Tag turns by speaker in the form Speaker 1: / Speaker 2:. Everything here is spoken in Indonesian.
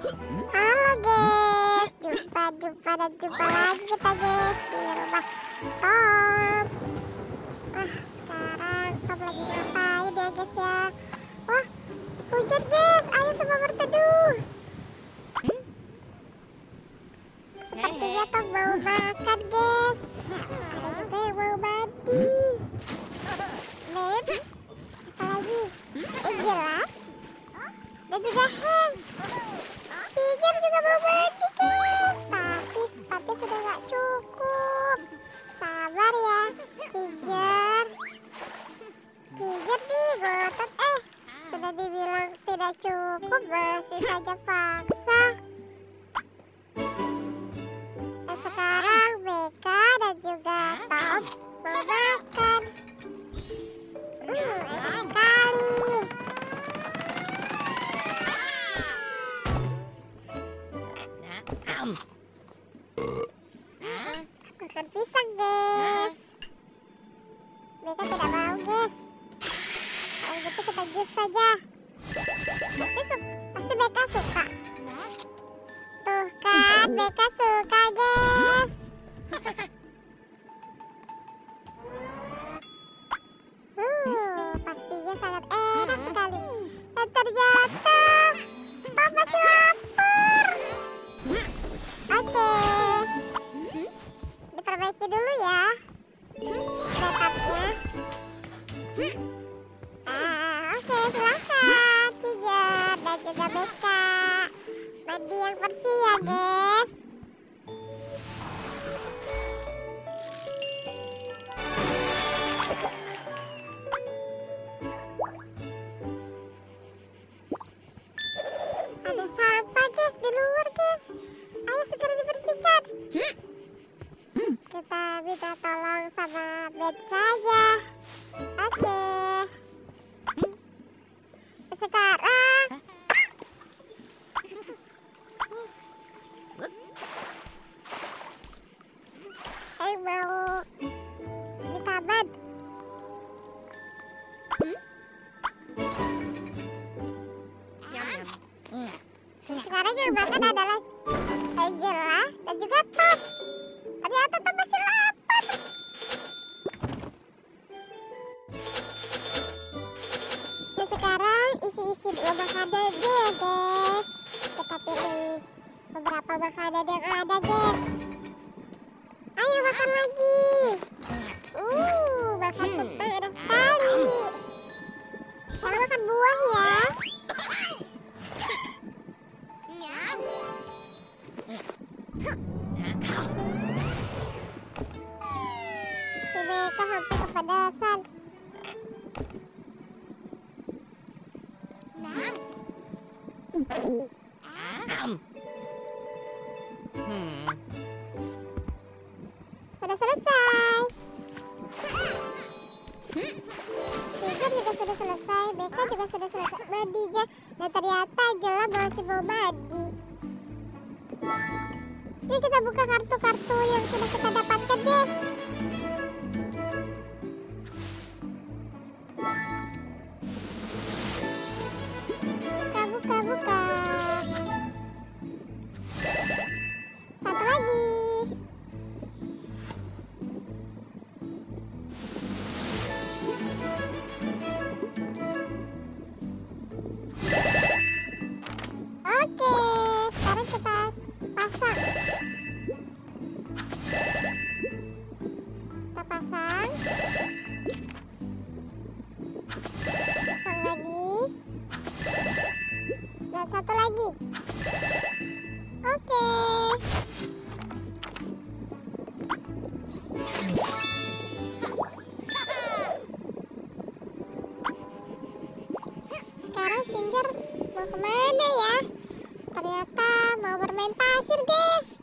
Speaker 1: Halo guys, jumpa lagi kita guys di rumah Tom. Sekarang Tom lagi ngapain ya guys ya? Wah, hujan guys, ayo semua berteduh. Sepertinya Tom mau makan guys. Ada juga yang mau mandi. Lem, apa lagi? Angela dan juga Hank. Tiger juga mau mandi guys, tapi sepatnya sudah gak cukup. Sabar ya Tiger. Tiger nih ngotot, sudah dibilang tidak cukup masih saja paksa. Dan sekarang Becca dan juga Tom mau makan. Enak sekali. Makan pisang guys. Becca tidak mau guys. Kalau gitu kita jus saja. Pasti Becca suka. Tuh kan, Becca suka guys. Pastinya sangat enak sekali. Dan ternyata Tom masih lapar. Oke, diperbaiki dulu ya setupnya. Oke, silahkan Tiger dan juga Becca mandi yang bersih ya guys. Ada sampah guys di luar guys, ayo segera dibersihkan. Kita minta tolong sama Ben saja. Oke. Sekarang mau di taman. Sekarang yang makan adalah Angela dan juga Tom. Ternyata Tom masih lapar. Dan sekarang isi-isi dulu makanan ya guys. Kita pilih beberapa makanan yang ada guys. Ayo makan lagi. Makan kentang enak sekali. Sekarang makan buah ya. Si Becca hampir kepanasan. Sudah selesai. Tiger juga sudah selesai, Becca juga sudah selesai mandinya. Dan ternyata Angela masih mau mandi. Yuk kita buka kartu-kartu yang sudah kita dapatkan guys. Buka. Satu lagi. Oke, sekarang kita pasang. Kita pasang. Pasang lagi. Dan satu lagi. Oke. Sekarang Ginger mau kemana ya? Ternyata mau bermain pasir guys.